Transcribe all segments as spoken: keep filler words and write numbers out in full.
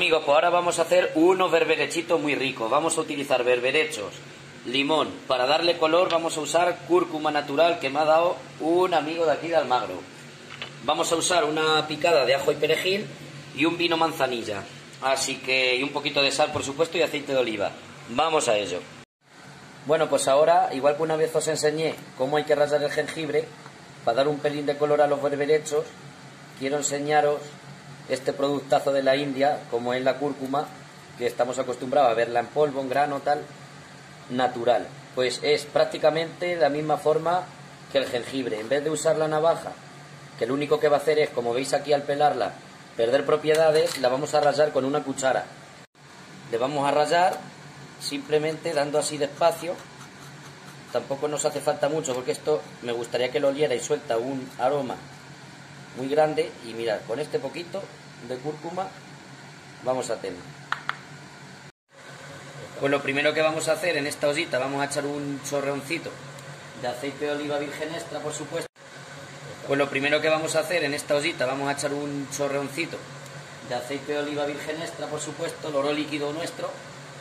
Amigos, pues ahora vamos a hacer unos berberechitos muy ricos. Vamos a utilizar berberechos, limón. Para darle color vamos a usar cúrcuma natural que me ha dado un amigo de aquí de Almagro. Vamos a usar una picada de ajo y perejil y un vino manzanilla. Así que, y un poquito de sal, por supuesto, y aceite de oliva. Vamos a ello. Bueno, pues ahora, igual que una vez os enseñé cómo hay que rallar el jengibre, para dar un pelín de color a los berberechos, quiero enseñaros este productazo de la India, como es la cúrcuma, que estamos acostumbrados a verla en polvo, en grano, tal, natural. Pues es prácticamente de la misma forma que el jengibre. En vez de usar la navaja, que lo único que va a hacer es, como veis aquí al pelarla, perder propiedades, la vamos a rallar con una cuchara. Le vamos a rallar simplemente dando así despacio. Tampoco nos hace falta mucho porque esto me gustaría que lo oliera y suelta un aroma muy grande. Y mirad, con este poquito de cúrcuma vamos a tener. Pues lo primero que vamos a hacer en esta ollita, vamos a echar un chorreoncito de aceite de oliva virgen extra, por supuesto. Pues lo primero que vamos a hacer en esta ollita, vamos a echar un chorreoncito de aceite de oliva virgen extra, por supuesto, el oro líquido nuestro.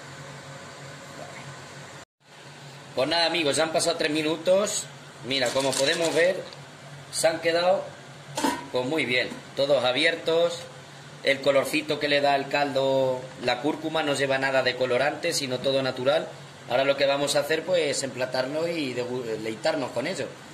Pues nada, amigos, ya han pasado tres minutos. Mira, como podemos ver, se han quedado pues muy bien, todos abiertos. El colorcito que le da el caldo, la cúrcuma, no lleva nada de colorante, sino todo natural. Ahora lo que vamos a hacer pues es emplatarlo y deleitarnos con ello.